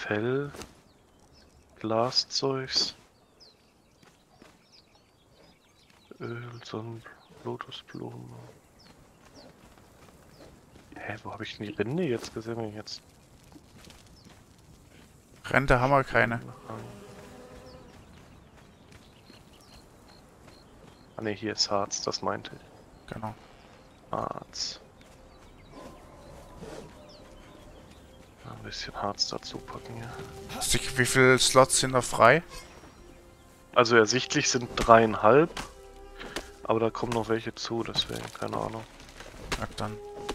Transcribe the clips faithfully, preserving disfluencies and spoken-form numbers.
Fell, Glaszeugs, Öl, Sonnen, Lotusblumen. Hä, wo habe ich denn die Rinde jetzt gesehen? Wenn ich jetzt Rente haben wir keine. Ah ne, hier ist Harz, das meinte ich. Genau. Harz. Ein bisschen Harz dazu packen hier. Wie viele Slots sind noch frei? Also ersichtlich sind dreieinhalb. Aber da kommen noch welche zu, deswegen, keine Ahnung. Ja, dann.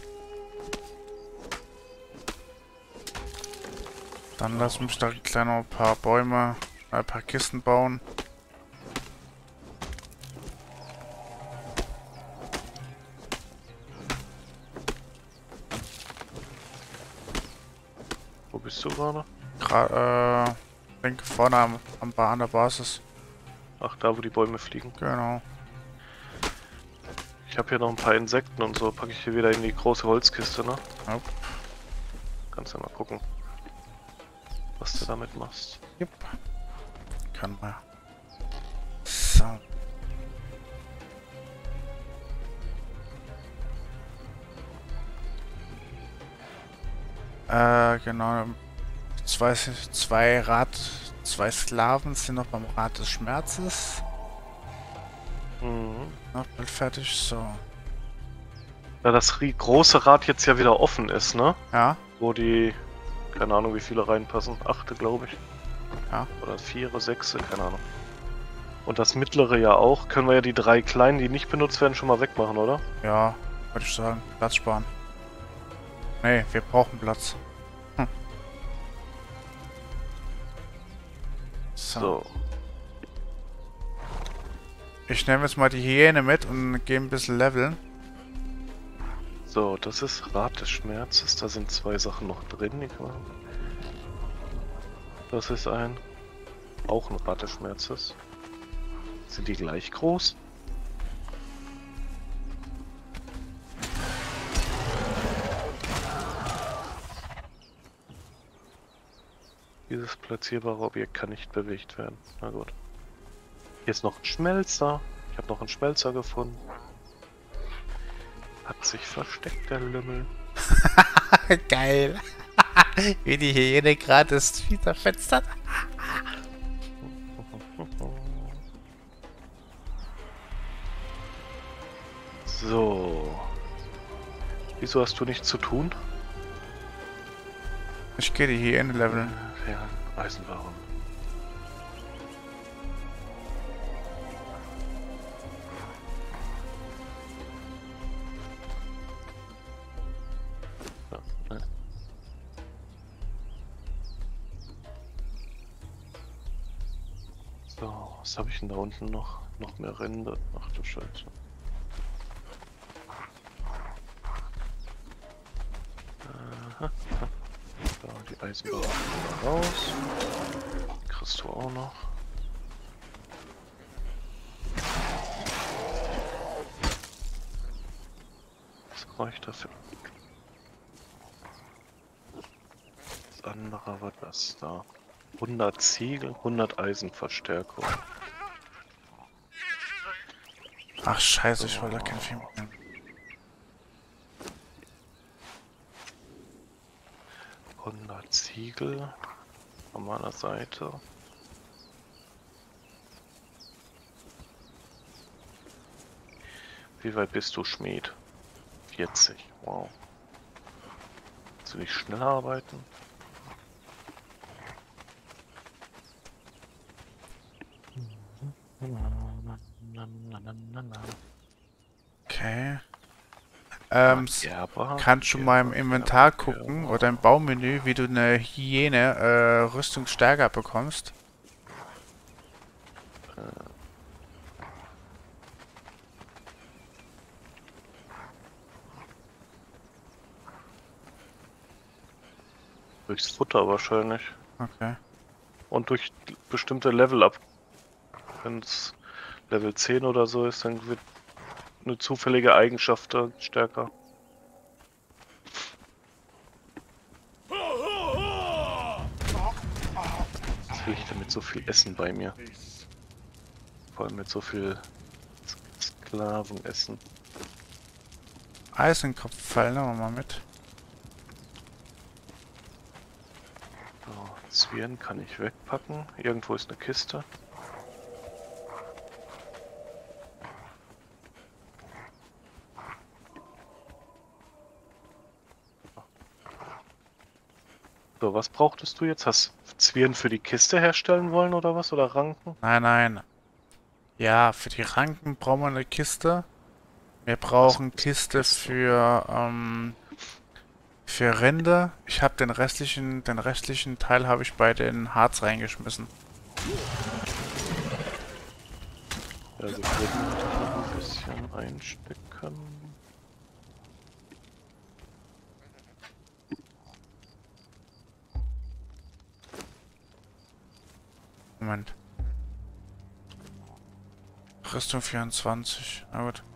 Dann lass mich da gleich noch ein paar Bäume, ein paar Kisten bauen. Wo bist du gerade? Gra äh, denke vorne am, am ba an der Basis. Ach, da wo die Bäume fliegen. Genau. Ich habe hier noch ein paar Insekten und so, packe ich hier wieder in die große Holzkiste, ne? Yep. Kannst ja mal gucken, was du damit machst. Yep. Kann man. So. Äh, genau. Zwei, zwei Rad, zwei Sklaven sind noch beim Rad des Schmerzes. Mhm. Noch bald fertig, so. Da das große Rad jetzt ja wieder offen ist, ne? Ja. Wo die, keine Ahnung wie viele reinpassen, achte glaube ich. Ja. Oder viere, sechse, keine Ahnung. Und das mittlere ja auch. Können wir ja die drei kleinen, die nicht benutzt werden, schon mal wegmachen, oder? Ja, würde ich sagen. Platz sparen. Nee, wir brauchen Platz. Hm. So. So. Ich nehme jetzt mal die Hyäne mit und gehe ein bisschen leveln. So, das ist Rad des Schmerzes. Da sind zwei Sachen noch drin. Die kann man... Das ist ein... Auch ein Rad des Schmerzes. Sind die gleich groß? Dieses platzierbare Objekt kann nicht bewegt werden. Na gut. Hier ist noch ein Schmelzer. Ich habe noch einen Schmelzer gefunden. Hat sich versteckt, der Lümmel. Geil. Wie die Hyäne gerade das wieder fetzt hat. So. Wieso hast du nichts zu tun? Ich gehe die Hyäne leveln. Ja, Eisenbahn. Ja, ne. So, was habe ich denn da unten noch? Noch mehr Rinde. Ach du Scheiße. Aha. So, die Eisenbahn raus. Kriegst du auch noch. Was reicht dafür? Das andere war das da. hundert Ziegel, hundert Eisenverstärkung. Ach scheiße, ich wollte da kein Film nehmen. hundert Ziegel von meiner Seite. Wie weit bist du, Schmied? vierzig, wow. Willst du nicht schneller arbeiten? Okay. Ähm, Gerber, kannst du mal im Gerber, Inventar Gerber, gucken Gerber. oder im Baumenü, wie du eine Hyäne äh, Rüstungsstärker bekommst? Durchs Futter wahrscheinlich. Okay. Und durch bestimmte Level ab. Wenn es Level zehn oder so ist, dann wird eine zufällige Eigenschaft dann stärker. Was will ich denn mit so viel Essen bei mir? Vor allem mit so viel Sklavenessen. Eisenkopffall, nehmen wir mal mit. So, Zwirn kann ich wegpacken. Irgendwo ist eine Kiste. So, was brauchtest du jetzt? Hast Zwirn für die Kiste herstellen wollen oder was? Oder Ranken? Nein, nein. Ja, für die Ranken brauchen wir eine Kiste. Wir brauchen Was? Kiste Kiste. für, ähm, für Rinde. Ich habe den restlichen, den restlichen Teil habe ich bei den Harz reingeschmissen. Ja, wir können noch ein bisschen einstecken. Moment. Rüstung vierundzwanzig. Na gut.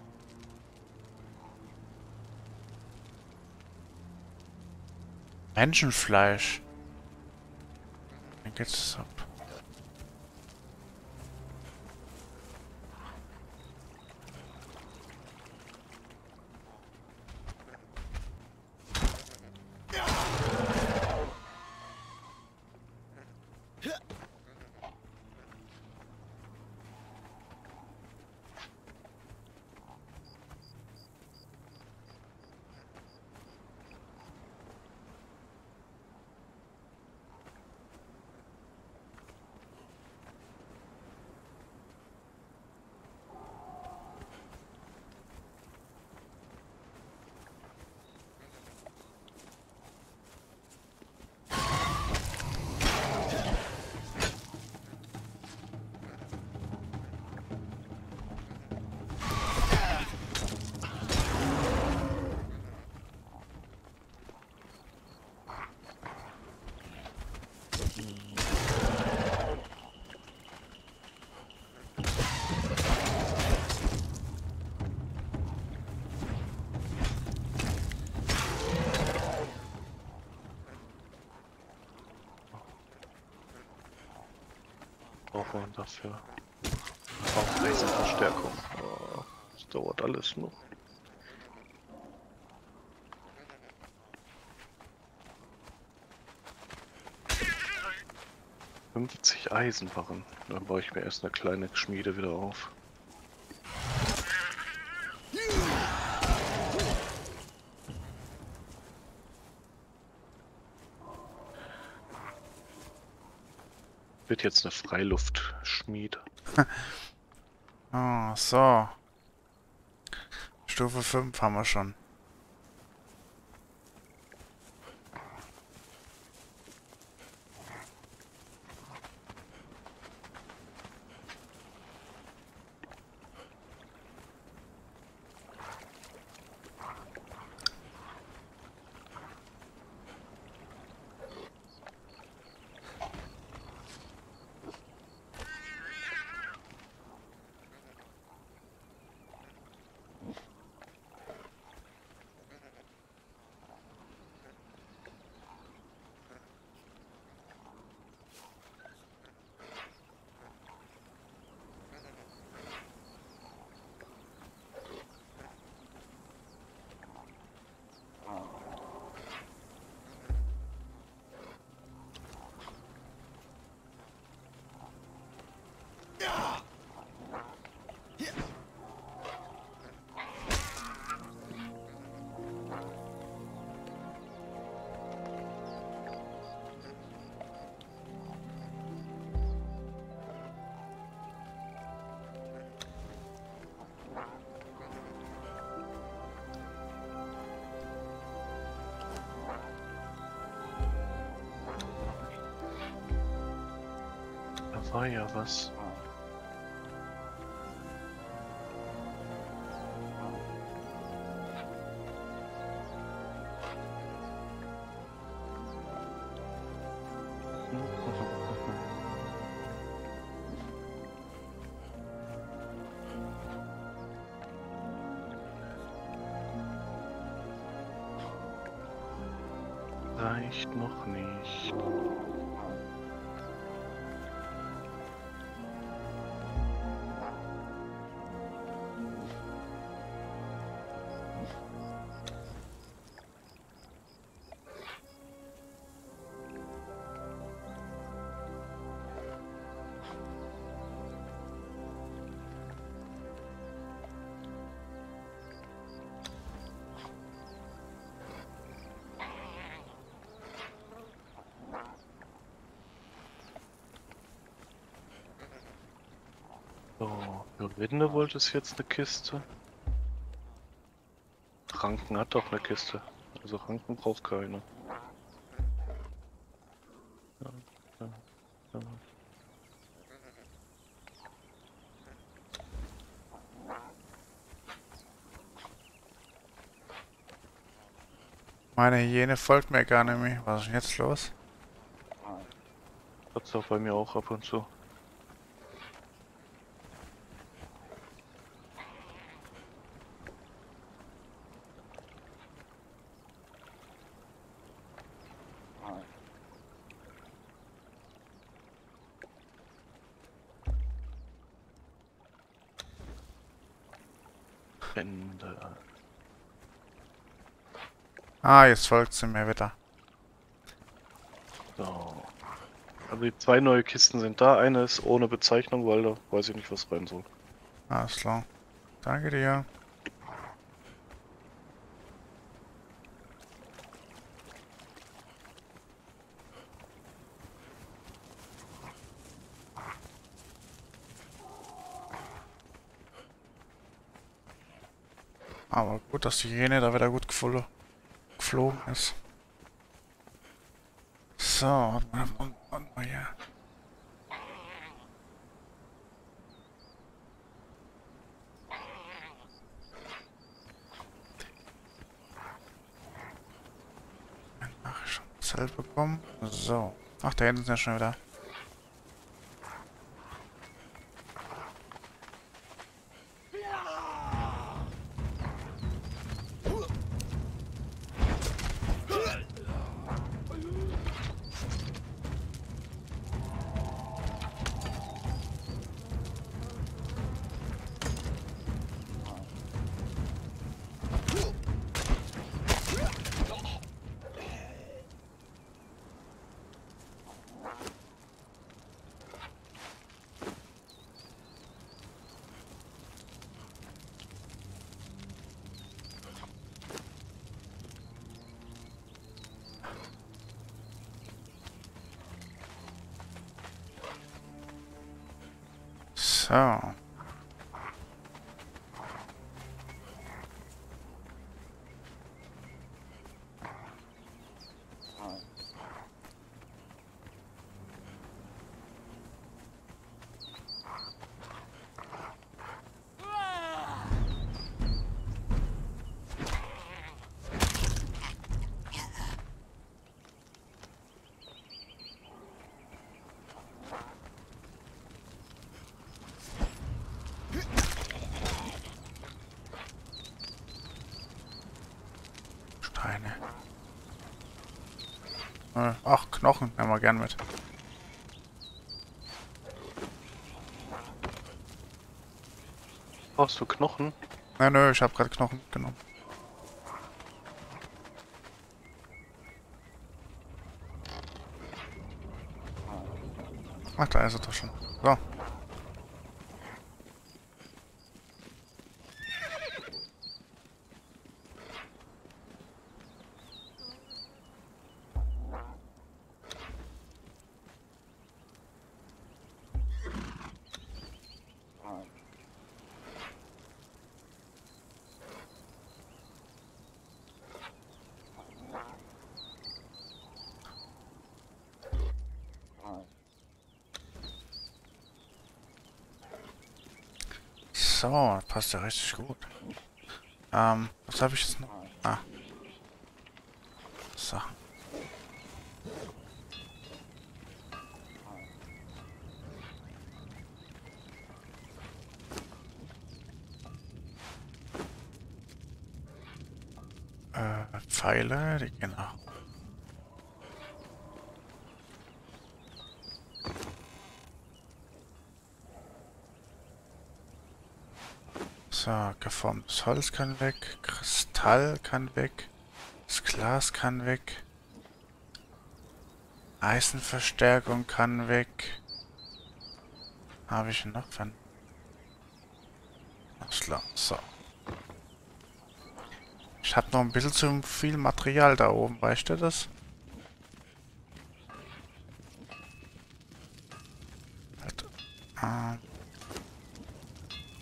Menschenfleisch. Dann geht es ab. Brauchen wir dafür auch Laserverstärkung. Oh, das dauert alles noch. fünfzig Eisenbarren. Dann baue ich mir erst eine kleine Schmiede wieder auf. Wird jetzt eine Freiluftschmiede. Oh, so. Stufe fünf haben wir schon. Da war ja was. Reicht noch nicht. Rinde wollte es jetzt eine Kiste. Ranken hat doch eine Kiste. Also Ranken braucht keine. Ja, ja, ja. Meine Hyäne folgt mir gar nicht mehr. Was ist denn jetzt los? Hat's doch bei mir auch ab und zu. Ende. Ah, jetzt folgt sie mir wieder. So. Also die zwei neue Kisten sind da. Eine ist ohne Bezeichnung, weil da weiß ich nicht, was rein soll. Alles klar. Danke dir. Aber gut, dass die Hyäne da wieder gut geflo geflogen ist. So, warte mal, warte mal hier. Ach, schon Zelt bekommen. So. Ach, da hinten sind ja schon wieder. So. Steine. Äh, Ach, Knochen nehmen wir gern mit. Brauchst du Knochen? Nö, nö, ich habe gerade Knochen mitgenommen. Ach, da ist er doch schon. So. So, passt ja richtig gut. Ähm, was habe ich jetzt noch? Ah. So. Äh, Pfeile, die gehen auch. So, geformtes Holz kann weg, Kristall kann weg, das Glas kann weg, Eisenverstärkung kann weg. Habe ich noch von? Alles klar, so. Ich habe noch ein bisschen zu viel Material da oben, weißt du das? Halt, ähm,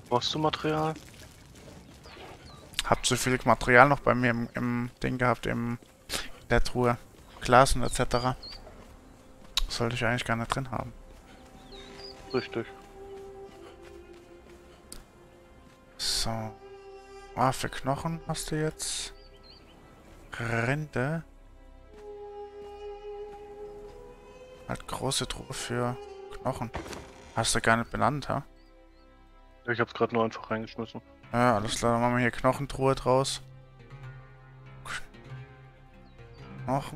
Brauchst du Material? Hab zu viel Material noch bei mir im, im Ding gehabt, im der Truhe. Glas und et cetera. Sollte ich eigentlich gar nicht drin haben. Richtig. So. Ah, für Knochen hast du jetzt. Rinde. Halt große Truhe für Knochen. Hast du gar nicht benannt, ha? Ich hab's gerade nur einfach reingeschmissen. Ja, alles klar, dann machen wir hier Knochentruhe draus. Knochen.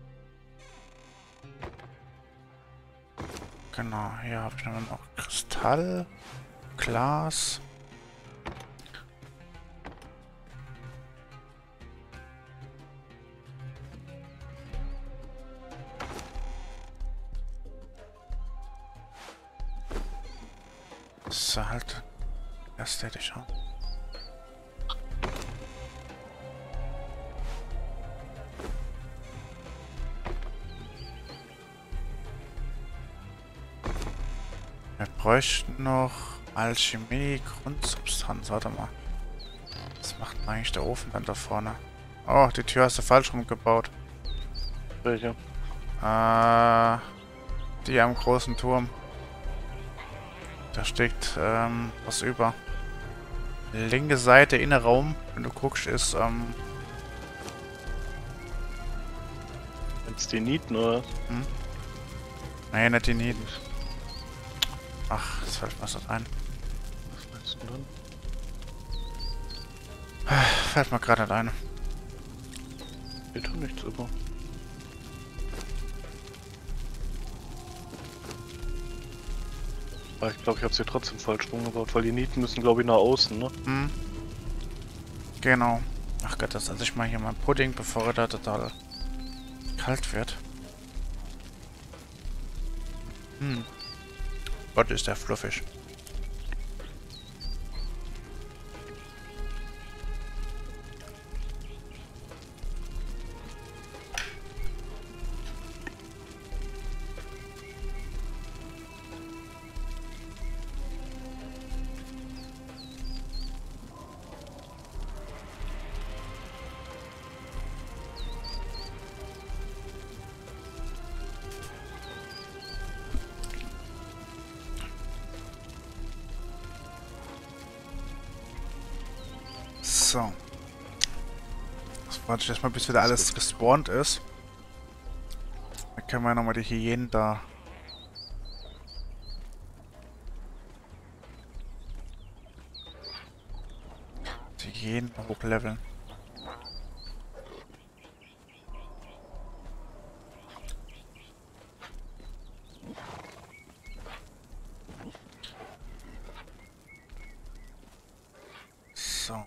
Genau, hier habe ich noch Kristall, Glas. So, halt. Ästhetisch, ja. Wir bräuchten noch Alchemie, Grundsubstanz. Warte mal. Was macht denn eigentlich der Ofen dann da vorne? Oh, die Tür hast du falsch rumgebaut. Welche? Äh, die am großen Turm. Da steht ähm, was über. Linke Seite, Innenraum, wenn du guckst, ist ähm. Jetzt die Nieten, oder? Hm? Nee, nicht die Nieten. Ach, das fällt mir so ein. Was meinst du denn? Fällt mir gerade nicht ein. Geht doch nichts über. Aber ich glaube, ich habe sie trotzdem falsch rumgebaut, weil die Nieten müssen, glaube ich, nach außen, ne? Hm. Genau. Ach Gott, das esse ich mal hier mal Pudding, bevor er da total kalt wird. Hm. Gott, ist der fluffig. So. Das warte ich erstmal, bis wieder alles gespawnt ist. Dann können wir nochmal die Hyänen da. Die Hyänen hochleveln. So.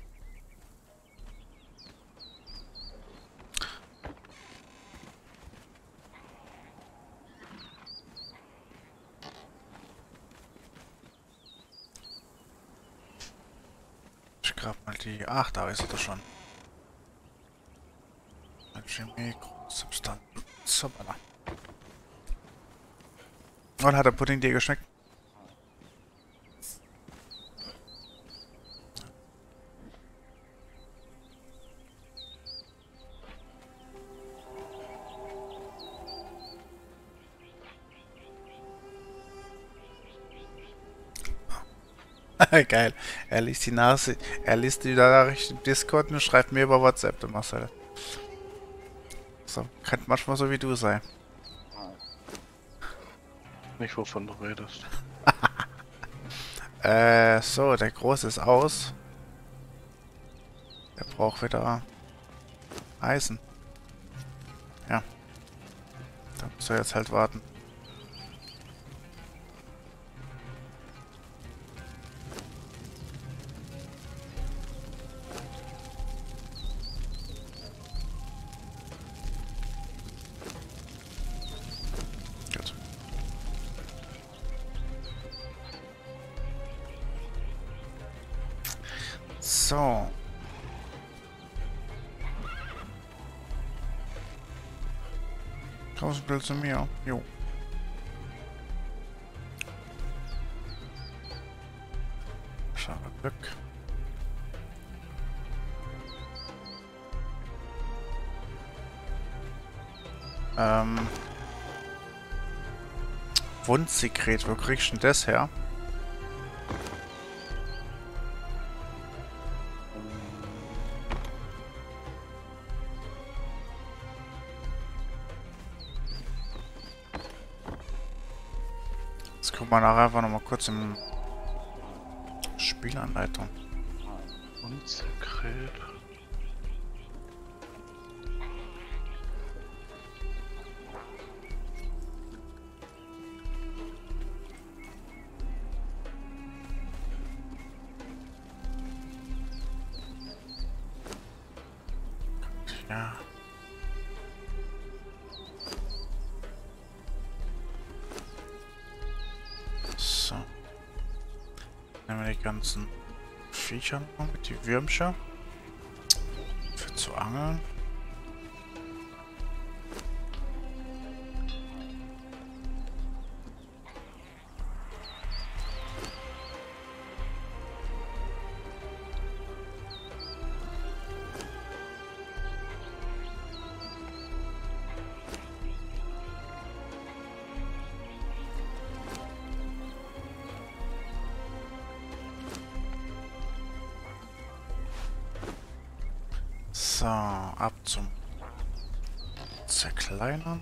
Ich grab mal die. Ach, da ist er schon. Alchemie, Substanz. Hoppala. Und hat der Pudding dir geschmeckt? Geil. Er liest die Nase, er liest die Nachricht im Discord und schreibt mir über WhatsApp, der Marcel. So, könnte manchmal so wie du sein. Nicht, wovon du redest. Äh, so, der Große ist aus. Der braucht wieder Eisen. Ja. Da muss er jetzt halt warten. Gut. So. Kommst du zu mir? Jo. Ähm... Wundsekret, wo kriegst du denn das her? Jetzt gucken wir nachher einfach nochmal kurz im Spielanleitung. Und Sekret. Ja. So. Nehmen wir die ganzen Viecher noch mit, die Würmchen. Für zu angeln. So, ab zum Zerkleinern.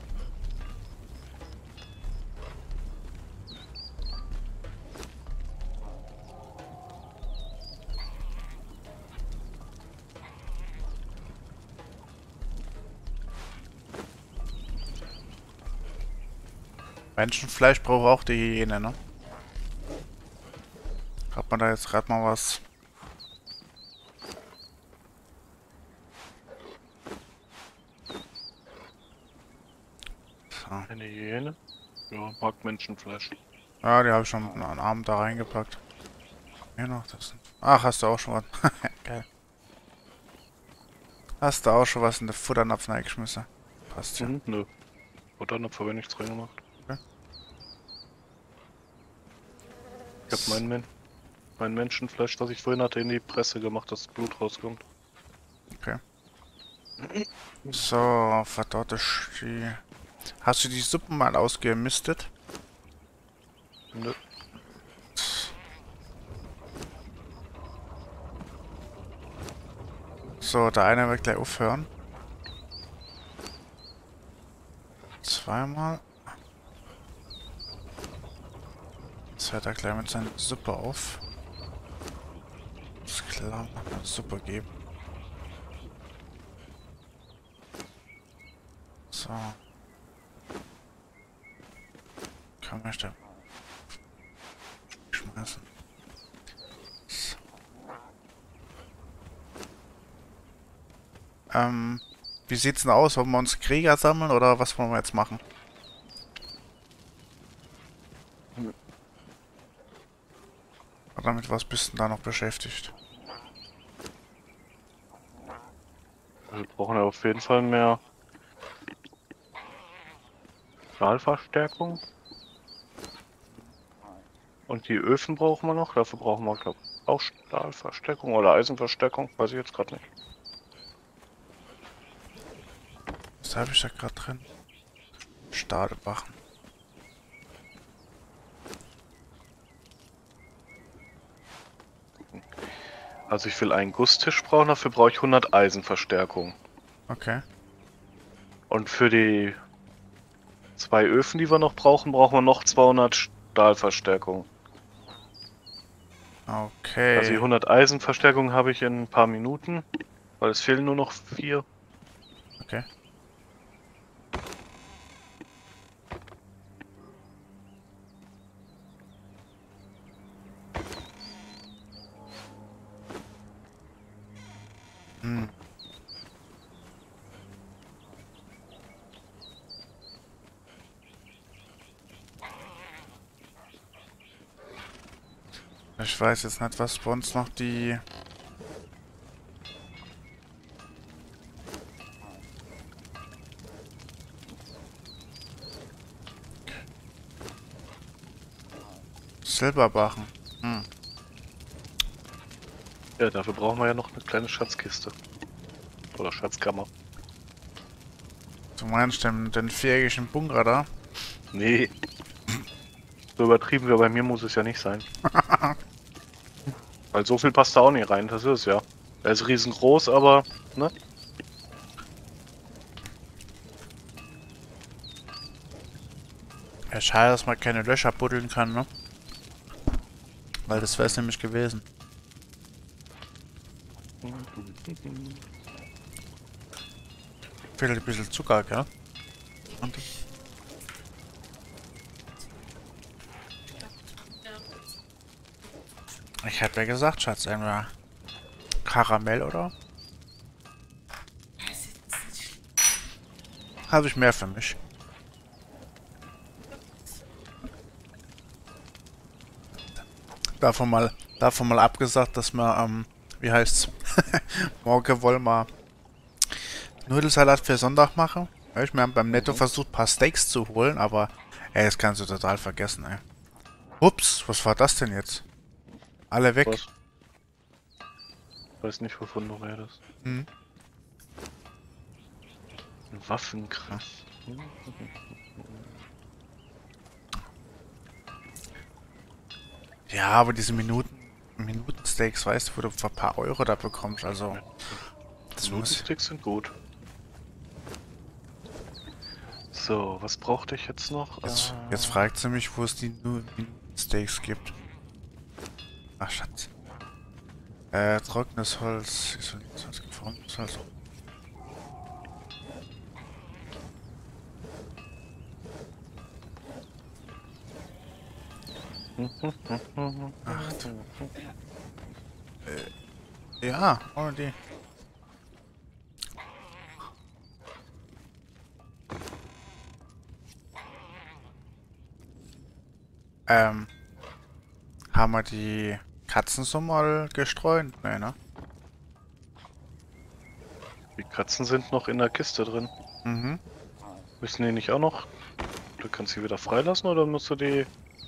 Menschenfleisch braucht auch die Hyäne, ne? Hat man da jetzt gerade mal was? So. Eine Hyäne? Ja, mag Menschenfleisch. Ja, die habe ich schon einen Abend da reingepackt. Hier noch das. Ach, hast du auch schon was? Geil. Hast du auch schon was in den Futternapf reingeschmissen? Passt ja. Mhm, nö. Oder dann habe ich nichts reingemacht. Okay. Ich habe mein, Men mein Menschenfleisch, was ich vorhin hatte, in die Presse gemacht, dass das Blut rauskommt. Okay. So, verdorrte Sti. Hast du die Suppen mal ausgemistet? Nö. So, der eine wird gleich aufhören. Zweimal. Jetzt hört er gleich mit seiner Suppe auf. Ist klar, mal Suppe geben. So. Kann man da schmeißen. So. Ähm, wie sieht's denn aus? Wollen wir uns Krieger sammeln oder was wollen wir jetzt machen? Oder mit was bist du da noch beschäftigt? Wir brauchen ja auf jeden Fall mehr Stahlverstärkung. Und die Öfen brauchen wir noch. Dafür brauchen wir, glaube ich, auch Stahlverstärkung oder Eisenverstärkung. Weiß ich jetzt gerade nicht. Was habe ich da gerade drin? Stahlbachen. Also ich will einen Gusstisch brauchen, dafür brauche ich hundert Eisenverstärkung. Okay. Und für die zwei Öfen, die wir noch brauchen, brauchen wir noch zweihundert Stahlverstärkung. Okay. Also die hundert Eisenverstärkung habe ich in ein paar Minuten, weil es fehlen nur noch vier. Okay. Hm. Ich weiß jetzt nicht, was bei uns noch die... Silberbachen. Hm. Ja, dafür brauchen wir ja noch eine kleine Schatzkiste. Oder Schatzkammer. Du meinst den, den viereckigen Bunker da? Nee. So übertrieben wie bei mir muss es ja nicht sein. Weil so viel passt da auch nicht rein, das ist ja. Er ist riesengroß, aber, ne? Ja, schade, dass man keine Löcher buddeln kann, ne? Weil das wäre es nämlich gewesen. Fehlt ein bisschen Zucker, gell? Und ich hab ja gesagt, Schatz, entweder Karamell oder? Habe ich mehr für mich. Davon mal, davon mal abgesagt, dass wir, ähm, wie heißt's? Morgen wollen wir Nudelsalat für Sonntag machen. Ja, ich habe beim Netto versucht, ein paar Steaks zu holen, aber ey, das kannst du total vergessen, ey. Ups, was war das denn jetzt? Alle weg. Was? Weiß nicht, wovon du redest. Hm. Waffenkraft. Ja, aber diese Minuten, Minuten-Steaks, weißt du, wo du für ein paar Euro da bekommst, also. Das muss. Nudelsticks sind gut. So, was brauchte ich jetzt noch? Jetzt, Äh, jetzt fragt sie mich, wo es die Minuten-Steaks gibt. Ach, Schatz. Äh, trockenes Holz, isoliertes Holz, geformtes Holz. Ach, äh, ja, ohne die. Ähm, haben wir die Katzen so mal gestreut? Nee, ne? Die Katzen sind noch in der Kiste drin. Mhm. Müssen die nicht auch noch? Du kannst sie wieder freilassen oder musst du die...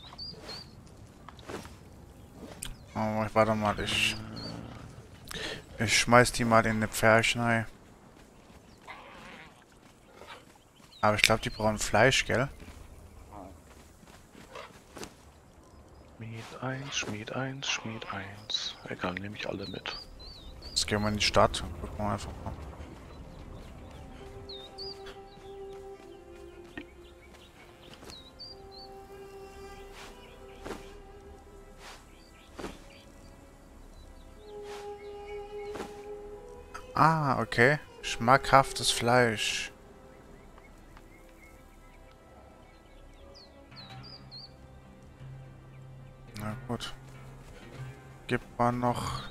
Oh, warte mal, ich... Ich schmeiß die mal in eine Pferdchen rein. Aber ich glaube, die brauchen Fleisch, gell? Schmied eins, Schmied eins, Schmied eins. Egal, nehme ich alle mit. Jetzt gehen wir in die Stadt und gucken wir einfach mal. Ah, okay. Schmackhaftes Fleisch. Na gut. Gibt man noch...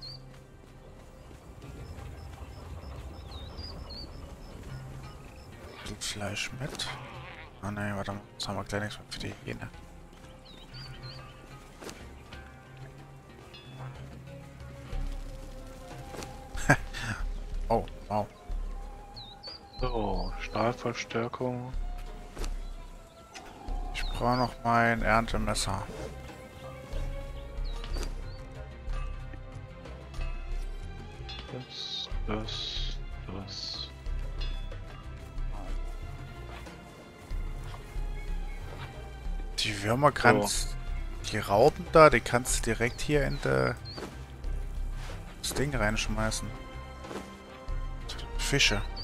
Fleisch mit? Ah ne, warte mal. Jetzt haben wir gleich nichts mehr für die Hygiene. Oh, wow. So, Stahlverstärkung. Ich brauche noch mein Erntemesser. Das, das, das. Die Würmer kannst... Die Raupen da, die kannst du direkt hier in de, das Ding reinschmeißen. Fische.